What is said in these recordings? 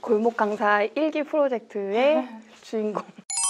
골목 강사 1기 프로젝트의 주인공.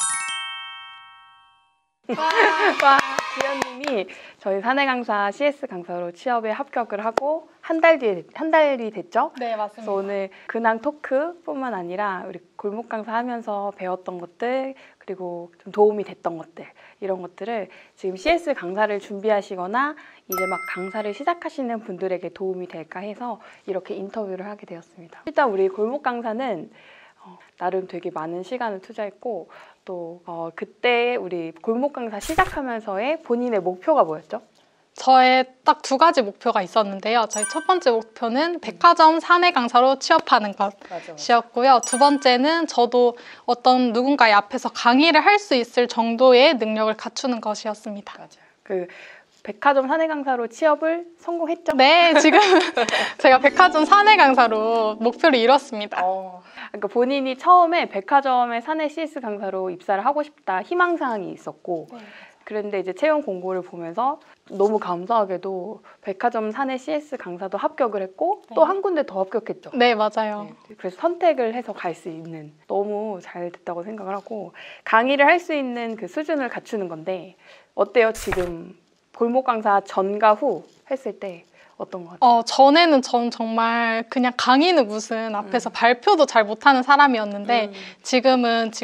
와, 지연님이 저희 사내 강사 CS 강사로 취업에 합격을 하고 한 달이 됐죠? 네, 맞습니다. 그래서 오늘 근황 토크뿐만 아니라 우리 골목 강사 하면서 배웠던 것들 그리고 좀 도움이 됐던 것들 이런 것들을 지금 CS 강사를 준비하시거나 이제 막 강사를 시작하시는 분들에게 도움이 될까 해서 이렇게 인터뷰를 하게 되었습니다. 일단 우리 골목 강사는 나름 되게 많은 시간을 투자했고 또 그때 우리 골목 강사 시작하면서의 본인의 목표가 뭐였죠? 저의 딱 2가지 목표가 있었는데요. 저희 첫 번째 목표는 백화점 사내 강사로 취업하는 것이었고요. 두 번째는 저도 어떤 누군가의 앞에서 강의를 할 수 있을 정도의 능력을 갖추는 것이었습니다. 맞아요. 백화점 사내 강사로 취업을 성공했죠? 네, 지금 제가 백화점 사내 강사로 목표를 이뤘습니다. 그러니까 본인이 처음에 백화점의 사내 CS 강사로 입사를 하고 싶다 희망사항이 있었고 그런데 이제 채용 공고를 보면서 너무 감사하게도 백화점 사내 CS 강사도 합격을 했고 또 한 군데 더 합격했죠. 네, 맞아요. 그래서 선택을 해서 갈 수 있는 너무 잘 됐다고 생각을 하고 강의를 할 수 있는 그 수준을 갖추는 건데 어때요? 지금 골목 강사 전과 후 했을 때 어떤 것 같아요? 전에는 전 정말 그냥 강의는 무슨 앞에서 발표도 잘 못하는 사람이었는데 지금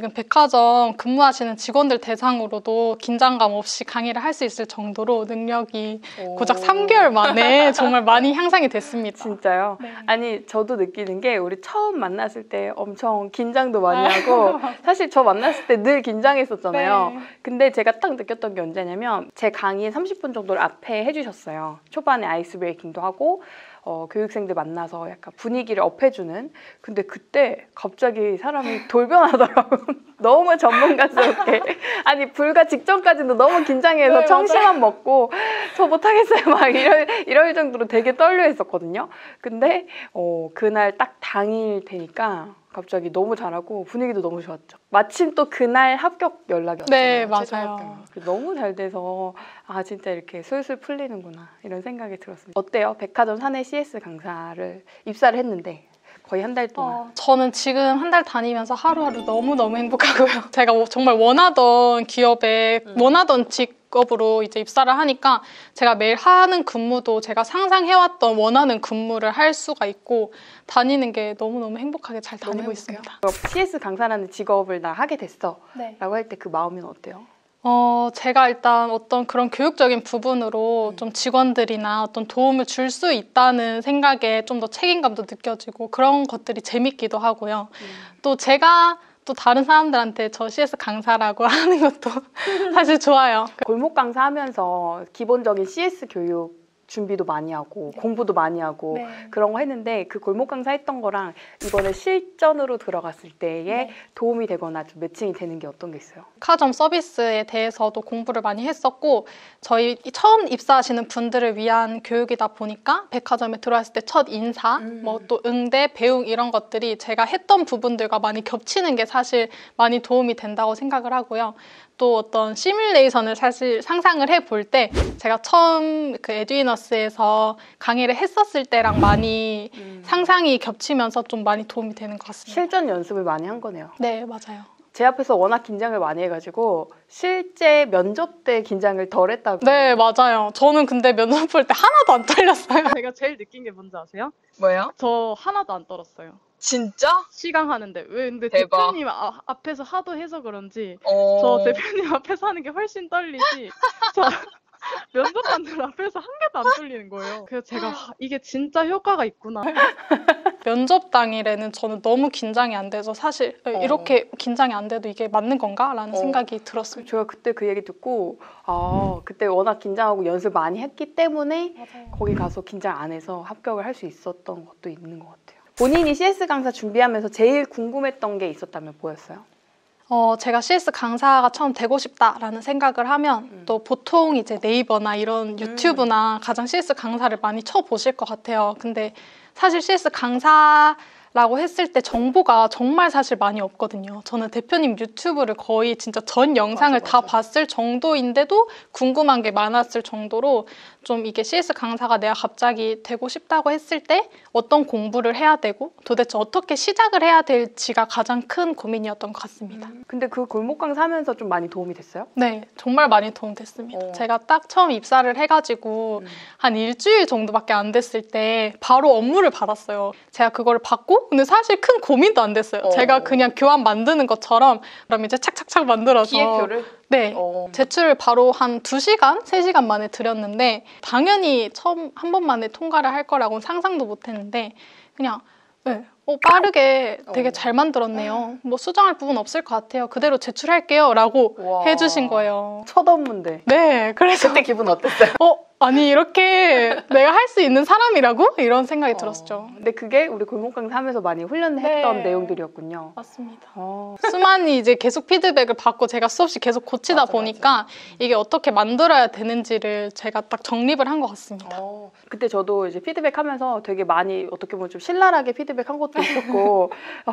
백화점 근무하시는 직원들 대상으로도 긴장감 없이 강의를 할 수 있을 정도로 능력이 고작 3개월 만에 정말 많이 향상이 됐습니다. 진짜요? 네. 아니 저도 느끼는 게 우리 처음 만났을 때 엄청 긴장도 많이 하고 사실 저 만났을 때 늘 긴장했었잖아요. 네. 근데 제가 딱 느꼈던 게 언제냐면 제 강의 30분 정도를 앞에 해주셨어요. 초반에 아이스 브레이킹도 하고 교육생들 만나서 약간 분위기를 업해주는. 근데 그때 갑자기 사람이 돌변하더라고요. 너무 전문가스럽게. 아니 불과 직전까지도 너무 긴장해서 네, 청심환 먹고 저 못하겠어요 막 이럴 정도로 되게 떨려 했었거든요. 근데 그날 딱 당일 되니까 갑자기 너무 잘하고 분위기도 너무 좋았죠. 마침 또 그날 합격 연락이 왔어요. 네, 맞아요. 너무 잘 돼서 진짜 이렇게 술술 풀리는구나 이런 생각이 들었습니다. 어때요? 백화점 사내 CS 강사를 입사를 했는데 거의 한 달 동안. 저는 지금 한 달 다니면서 하루하루 너무너무 행복하고요. 제가 정말 원하던 기업에 원하던 직업으로 이제 입사를 하니까 제가 매일 하는 근무도 제가 상상해왔던 원하는 근무를 할 수가 있고 다니는 게 너무너무 행복하게 잘 다니고 있습니다. CS 강사라는 직업을 나 하게 됐어 네. 라고 할 때 그 마음은 어때요? 제가 일단 어떤 그런 교육적인 부분으로 좀 직원들이나 어떤 도움을 줄 수 있다는 생각에 좀 더 책임감도 느껴지고 그런 것들이 재밌기도 하고요. 또 제가 또 다른 사람들한테 저 CS 강사라고 하는 것도 사실 좋아요. 골목 강사 하면서 기본적인 CS 교육 준비도 많이 하고 공부도 많이 하고 그런 거 했는데 그 골목 강사 했던 거랑 이번에 실전으로 들어갔을 때에 도움이 되거나 좀 매칭이 되는 게 어떤 게 있어요? 백화점 서비스에 대해서도 공부를 많이 했었고 저희 처음 입사하시는 분들을 위한 교육이다 보니까 백화점에 들어왔을 때 첫 인사, 뭐 또 응대, 배웅 이런 것들이 제가 했던 부분들과 많이 겹치는 게 사실 많이 도움이 된다고 생각을 하고요. 또 어떤 시뮬레이션을 사실 상상을 해볼 때 제가 처음 그 에듀이너스에서 강의를 했었을 때랑 많이 상상이 겹치면서 좀 많이 도움이 되는 것 같습니다. 실전 연습을 많이 한 거네요. 네, 맞아요. 제 앞에서 워낙 긴장을 많이 해가지고 실제 면접 때 긴장을 덜 했다고. 네, 맞아요. 저는 근데 면접 볼 때 하나도 안 떨렸어요. 제가 제일 느낀 게 뭔지 아세요? 뭐요? 저 하나도 안 떨었어요. 진짜? 시강 하는데. 왜 근데 대박. 대표님 앞에서 하도 해서 그런지 저 대표님 앞에서 하는 게 훨씬 떨리지. 저 면접관들 앞에서 한 개도 안 떨리는 거예요. 그래서 제가 이게 진짜 효과가 있구나. 면접 당일에는 저는 너무 긴장이 안 돼서 사실 이렇게 긴장이 안 돼도 이게 맞는 건가? 라는 생각이 들었어요. 제가 그때 그 얘기 듣고 그때 워낙 긴장하고 연습 많이 했기 때문에 맞아요. 거기 가서 긴장 안 해서 합격을 할 수 있었던 것도 있는 것 같아요. 본인이 CS 강사 준비하면서 제일 궁금했던 게 있었다면 뭐였어요? 제가 CS 강사가 처음 되고 싶다라는 생각을 하면 또 보통 이제 네이버나 이런 유튜브나 가장 CS 강사를 많이 쳐보실 것 같아요. 근데 사실 CS 강사를 라고 했을 때 정보가 정말 사실 많이 없거든요. 저는 대표님 유튜브를 거의 진짜 전 영상을 다 봤을 정도인데도 궁금한 게 많았을 정도로 좀 이게 CS 강사가 내가 갑자기 되고 싶다고 했을 때 어떤 공부를 해야 되고 도대체 어떻게 시작을 해야 될지가 가장 큰 고민이었던 것 같습니다. 근데 그 골목 강사 하면서 좀 많이 도움이 됐어요? 네, 정말 많이 도움됐습니다. 제가 딱 처음 입사를 해가지고 한 일주일 정도밖에 안 됐을 때 바로 업무를 받았어요. 제가 그거를 받고 근데 사실 큰 고민도 안 됐어요. 제가 그냥 교환 만드는 것처럼 그럼 이제 착착착 만들어서 기획표를? 네, 제출을 바로 한 2시간, 3시간 만에 드렸는데 당연히 처음 한 번 만에 통과를 할 거라고는 상상도 못 했는데 그냥 네, 빠르게 되게 잘 만들었네요. 뭐 수정할 부분 없을 것 같아요. 그대로 제출할게요 라고 해주신 거예요. 첫 업무인데. 네, 그래서 그때 기분 어땠어요? 아니 이렇게 내가 할 수 있는 사람이라고? 이런 생각이 들었죠. 근데 그게 우리 골목 강사 하면서 많이 훈련했던 내용들이었군요. 맞습니다. 수많이 이제 계속 피드백을 받고 제가 수없이 계속 고치다 보니까 이게 어떻게 만들어야 되는지를 제가 딱 정립을 한 것 같습니다. 그때 저도 이제 피드백하면서 되게 많이 어떻게 보면 좀 신랄하게 피드백한 것도 있었고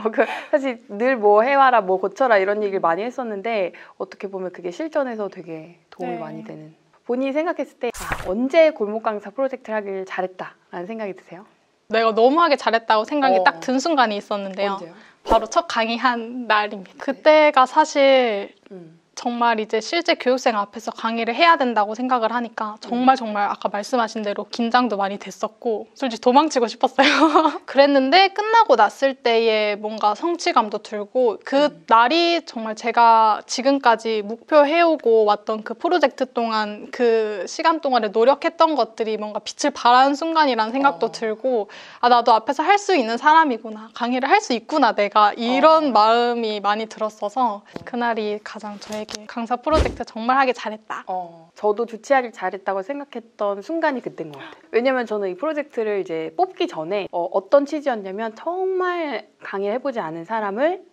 사실 늘 뭐 해와라 뭐 고쳐라 이런 얘기를 많이 했었는데 어떻게 보면 그게 실전에서 되게 도움이 많이 되는. 본인이 생각했을 때 언제 골목 강사 프로젝트를 하길 잘했다라는 생각이 드세요? 내가 너무 하길 잘했다고 생각이 딱 든 순간이 있었는데요. 언제요? 바로 첫 강의한 날입니다. 그때가 사실 정말 이제 실제 교육생 앞에서 강의를 해야 된다고 생각을 하니까 정말 아까 말씀하신 대로 긴장도 많이 됐었고 솔직히 도망치고 싶었어요. 그랬는데 끝나고 났을 때의 뭔가 성취감도 들고 그 날이 정말 제가 지금까지 목표해오고 왔던 그 프로젝트 동안 그 시간 동안에 노력했던 것들이 뭔가 빛을 발하는 순간이라는 생각도 들고 나도 앞에서 할 수 있는 사람이구나. 강의를 할 수 있구나 내가 이런 마음이 많이 들었어서 그날이 가장 저에게 강사 프로젝트 정말 하길 잘했다. 저도 주최하길 잘했다고 생각했던 순간이 그때인 것 같아요. 왜냐면 저는 이 프로젝트를 이제 뽑기 전에 어떤 취지였냐면 정말 강의를 해보지 않은 사람을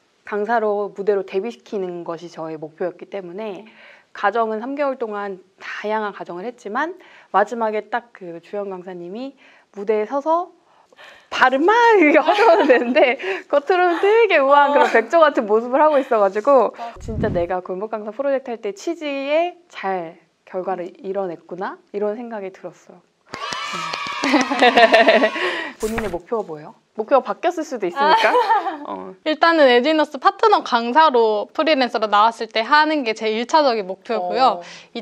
강사로 무대로 데뷔시키는 것이 저의 목표였기 때문에 과정은 3개월 동안 다양한 과정을 했지만 마지막에 딱 그 주연 강사님이 무대에 서서 발은 막 이렇게 허전해도 되는데 겉으로는 되게 우아한 그런 백조 같은 모습을 하고 있어가지고 진짜 내가 골목 강사 프로젝트 할 때 취지에 잘 결과를 이뤄냈구나 이런 생각이 들었어요. 본인의 목표가 뭐예요? 목표가 바뀌었을 수도 있으니까. 일단은 에듀이너스 파트너 강사로 프리랜서로 나왔을 때 하는 게 제 1차적인 목표고요.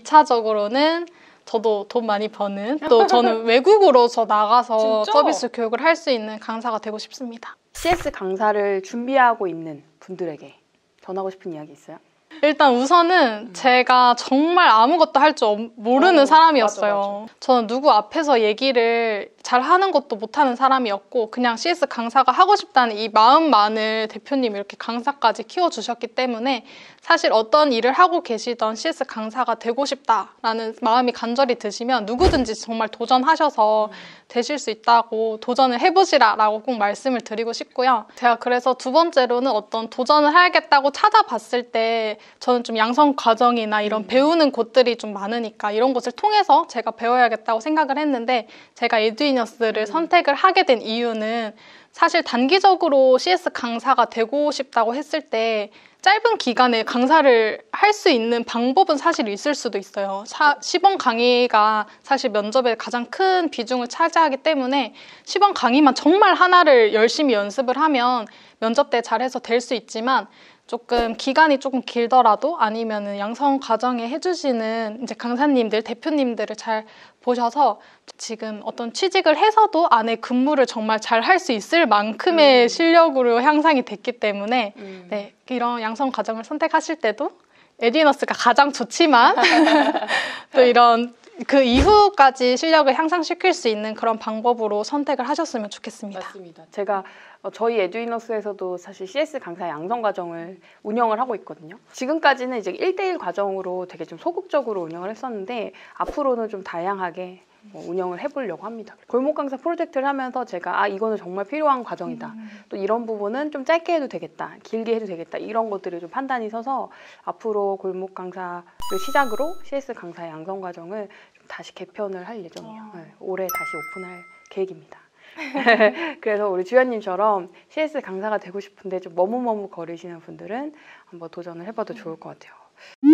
2차적으로는 저도 돈 많이 버는 또 저는 외국으로서 나가서 서비스 교육을 할 수 있는 강사가 되고 싶습니다. CS 강사를 준비하고 있는 분들에게 전하고 싶은 이야기 있어요? 일단 우선은 제가 정말 아무것도 할 줄 모르는 사람이었어요. 맞아. 저는 누구 앞에서 얘기를 잘 하는 것도 못하는 사람이었고 그냥 CS 강사가 하고 싶다는 이 마음만을 대표님이 이렇게 강사까지 키워주셨기 때문에 사실 어떤 일을 하고 계시던 CS 강사가 되고 싶다라는 마음이 간절히 드시면 누구든지 정말 도전하셔서 되실 수 있다고 도전을 해보시라라고 꼭 말씀을 드리고 싶고요. 제가 그래서 두 번째로는 어떤 도전을 해야겠다고 찾아봤을 때 저는 좀 양성 과정이나 이런 배우는 곳들이 좀 많으니까 이런 곳을 통해서 제가 배워야겠다고 생각을 했는데 제가 에듀이너스를 선택을 하게 된 이유는 사실 단기적으로 CS 강사가 되고 싶다고 했을 때 짧은 기간에 강사를 할 수 있는 방법은 사실 있을 수도 있어요. 시범 강의가 사실 면접에 가장 큰 비중을 차지하기 때문에 시범 강의만 정말 하나를 열심히 연습을 하면 면접 때 잘해서 될 수 있지만 조금 기간이 조금 길더라도 아니면은 양성 과정에 해주시는 이제 강사님들, 대표님들을 잘 보셔서 지금 어떤 취직을 해서도 안에 근무를 정말 잘 할 수 있을 만큼의 실력으로 향상이 됐기 때문에 네, 이런 양성 과정을 선택하실 때도 에듀이너스가 가장 좋지만 또 이런 그 이후까지 실력을 향상시킬 수 있는 그런 방법으로 선택을 하셨으면 좋겠습니다. 맞습니다. 제가 저희 에듀이너스에서도 사실 CS 강사 양성 과정을 운영을 하고 있거든요. 지금까지는 이제 1대1 과정으로 되게 좀 소극적으로 운영을 했었는데 앞으로는 좀 다양하게 운영을 해보려고 합니다. 골목 강사 프로젝트를 하면서 제가 이거는 정말 필요한 과정이다. 또 이런 부분은 좀 짧게 해도 되겠다. 길게 해도 되겠다. 이런 것들을 좀 판단이 서서 앞으로 골목 강사를 시작으로 CS 강사 양성 과정을 좀 다시 개편을 할 예정이에요. 네, 올해 다시 오픈할 계획입니다. 그래서 우리 주연님처럼 CS 강사가 되고 싶은데 좀 머뭇머뭇 거리시는 분들은 한번 도전을 해봐도 좋을 것 같아요.